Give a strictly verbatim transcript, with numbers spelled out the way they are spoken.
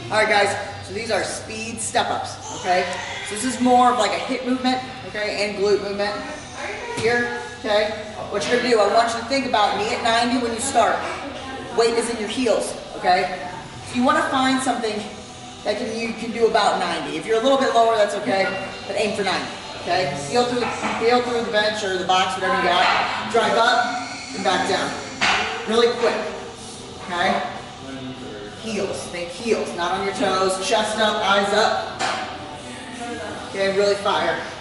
All right, guys, so these are speed step-ups, okay? So this is more of like a hip movement, okay, and glute movement. Here, okay? What you're gonna do, I want you to think about knee at ninety when you start. Weight is in your heels, okay? So you wanna find something that can, you can do about ninety. If you're a little bit lower, that's okay, but aim for ninety, okay? Heel through, heel through the bench or the box, whatever you got. Drive up and back down. Really quick, okay? Heels, think heels, not on your toes. Chest up, eyes up. Okay, really fire.